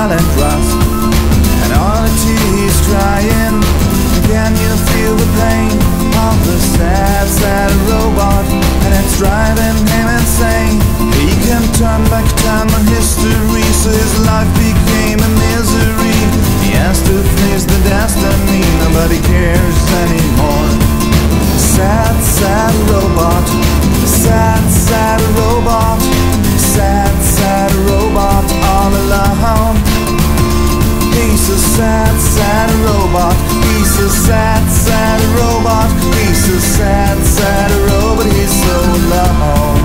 silent rust, and all the tears crying. Can you feel the pain of the sad, sad robot? And it's driving him insane. He can turn back time on history, so his life became a misery. He has to face the destiny, nobody cares anymore. Sad, sad robot, sad, sad robot, sad, sad robot, all alone. He's a sad, sad robot. He's a sad, sad robot. He's a sad, sad robot. He's so alone.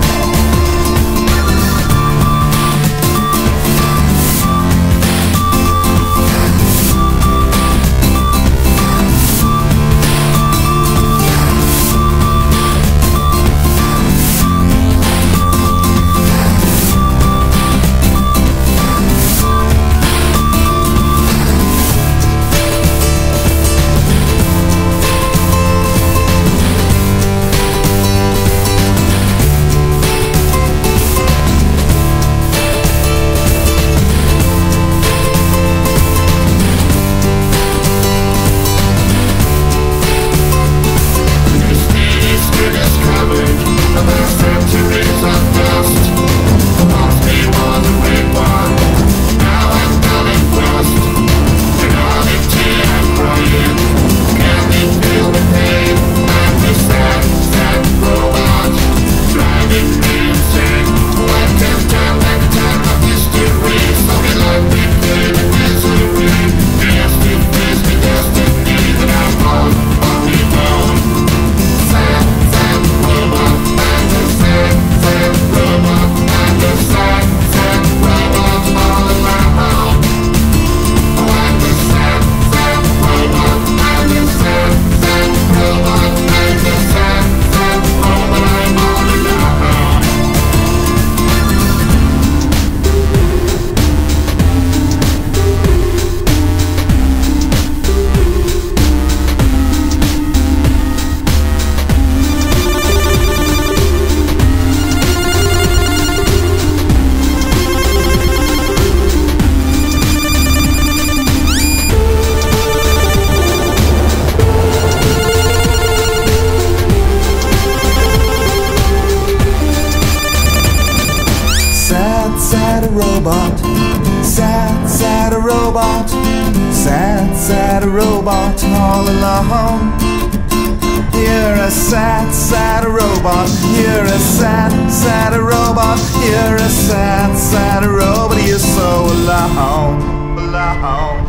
Sad robot, sad, sad robot, sad, sad robot, all alone. You're a sad, sad robot. You're a sad, sad robot. You're a sad, sad robot. You're so alone, alone.